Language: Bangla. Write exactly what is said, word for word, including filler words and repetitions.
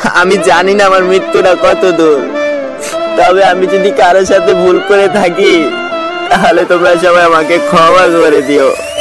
আমি জানি না আমার মৃত্যুটা কত দূর, তবে আমি যদি কারোর সাথে ভুল করে থাকি তাহলে তোমরা সবাই আমাকে ক্ষমা করে দিও।